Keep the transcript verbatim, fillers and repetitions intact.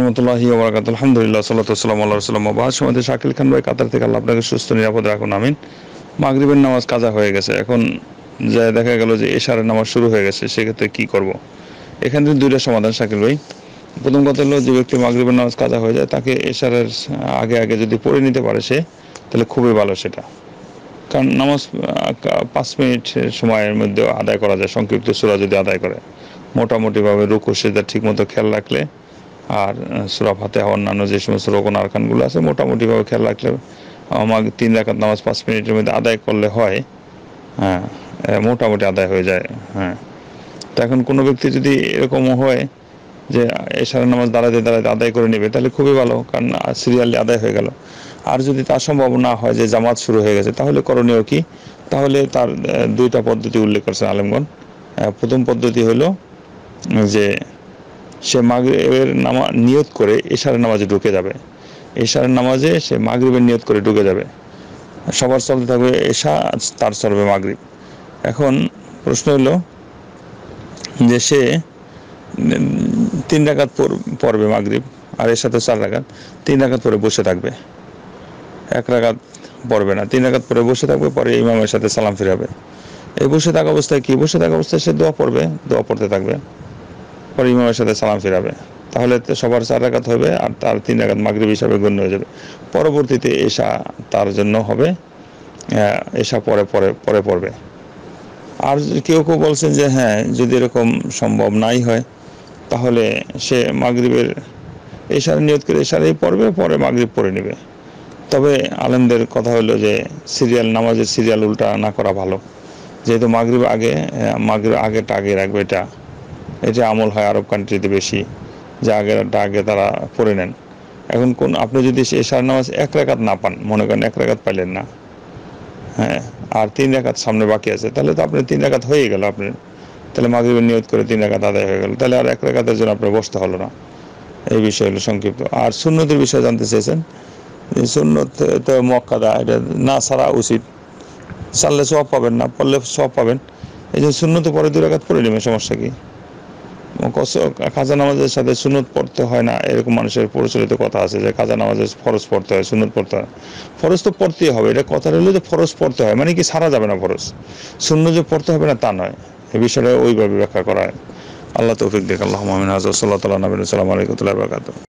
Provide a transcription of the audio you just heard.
রহমতুল্লাহি ওয়া বারাকাতুহু। আলহামদুলিল্লাহ, সাল্লাতু ওয়াসসালামু আলা রাসূলিল্লাহ। মাবাদ সমাজে শাকিল খান ভাই কাতার থেকে, আল্লাহ আপনাকে সুস্থ নিরাপদ রাখুন, আমিন। মাগরিবের নামাজ কাজা হয়ে গেছে, এখন যা দেখা গেল যে এশারের নামাজ শুরু হয়ে গেছে, সেক্ষেত্রে কি করব? এখান থেকে দুইটা সমাধান শাকিল ভাই। প্রথম কথা হলো, যে ব্যক্তি মাগরিবের নামাজ কাজা হয়ে যায়, তাকে এশারের আগে আগে যদি পড়ে নিতে পারে সে, তাহলে খুবই ভালো সেটা। কারণ নামাজ পাঁচ মিনিট সময়ের মধ্যে আদায় করা যায়, সংক্ষিপ্ত সূরা যদি আদায় করে, মোটামুটিভাবে রুকু সিজদা ঠিকমতো খেয়াল রাখলে, আর সূরা ফাতিহা অন্যান্য যে সমস্ত রোকন আরকানগুলো আছে মোটামুটিভাবে খেয়াল রাখলে, আমার তিন রাকাত নামাজ পাঁচ মিনিটের মধ্যে আদায় করলে হয়, হ্যাঁ, মোটামুটি আদায় হয়ে যায়। হ্যাঁ, তো এখন কোনো ব্যক্তি যদি এরকম হয় যে এশারের নামাজ দাঁড়াতে দাঁড়াতে আদায় করে নেবে, তাহলে খুবই ভালো, কারণ সিরিয়ালি আদায় হয়ে গেল। আর যদি তার সম্ভব না হয় যে জামাত শুরু হয়ে গেছে, তাহলে করণীয় কি? তাহলে তার দুইটা পদ্ধতি উল্লেখ করছেন আলেমগণ। প্রথম পদ্ধতি হলো যে সে মাগরিবের নামা নিয়ত করে এশারের নামাজে ঢুকে যাবে। এশারের নামাজে সে মাগরিবের নিয়ত করে ঢুকে যাবে। সবার চলতে থাকবে এশা, তার চলবে মাগরিব। এখন প্রশ্ন হলো যে সে তিন রাকাত পড়বে মাগরিব, আর এর সাথে চার রাকাত, তিন রাকাত পরে বসে থাকবে, এক রাকাত পড়বে না, তিন রাকাত পরে বসে থাকবে, পরে ইমামের সাথে সালাম ফিরাবে। এই বসে থাকা অবস্থায় কি? বসে থাকা অবস্থায় সে দোয়া পড়বে, দোয়া পড়তে থাকবে, পরে ইমামের সাথে সালাম ফিরাবে। তাহলে সবার চার রাকাত হবে, আর তার তিন রাকাত মাগরিব হিসাবে গণ্য হয়ে যাবে। পরবর্তীতে এশা তার জন্য হবে, এশা পরে পরে পরে পড়বে। আর কেউ কেউ বলছেন যে হ্যাঁ, যদি এরকম সম্ভব নাই হয়, তাহলে সে মাগরিবের এশার নিয়ত করে এশারেই পড়বে, পরে মাগরিব পড়ে নেবে। তবে আলেমদের কথা হলো যে সিরিয়াল নামাজের সিরিয়াল উল্টা না করা ভালো, যেহেতু মাগরিব আগে, মাগরিব আগেটা আগে রাখবে, এটা এটা আমল হয় আরব কান্ট্রিতে বেশি, যে আগেরটা আগে তারা পড়ে নেন। এখন কোন আপনি যদি এশার নামাজ এক রাকাত না পান, মনে করেন এক রাকাত পাইলেন না, হ্যাঁ, আর তিন রাকাত সামনে বাকি আছে, তাহলে তো আপনি তিন রাকাত হয়ে গেল, আপনি তাহলে মাগরিবের নিয়ত করে তিন রাকাত আদায় হয়ে গেল, তাহলে আর এক রাকাতের জন্য আপনার বসতে হলো না। এই বিষয় হলো সংক্ষিপ্ত। আর সুন্নতের বিষয়ে জানতে চেয়েছেন, সুন্নত তো মুআক্কাদা, এটা না ছাড়া উচিত, ছাড়লে সওয়াব পাবেন, না পড়লে সওয়াব পাবেন। এই যে সুন্নতে পরে দুই রাকাত পড়ে নেবেন, সমস্যা কি? কাজা নামাজের সাথে সুন্নত পড়তে হয় না, এরকম মানুষের প্রচলিত কথা আছে যে কাজা নামাজে ফরজ পড়তে হয়, সুন্নত পড়তে হয়। ফরজ তো পড়তেই হবে, এটা কথা হলো যে ফরজ পড়তে হয়, মানে কি সারা যাবে না ফরজ, সুন্নত যে পড়তে হবে না তা নয়। এই বিষয়টা ওইভাবে ব্যাখ্যা করা হয়। আল্লাহ তৌফিক দেখ। আল্লাহুম্মা আমিন। হাযা সাল্লাল্লাহু আলাইহি ওয়া সাল্লাম। আসসালামু আলাইকুম ওয়া রাহমাতুল্লাহি ওয়া বারাকাতুহু।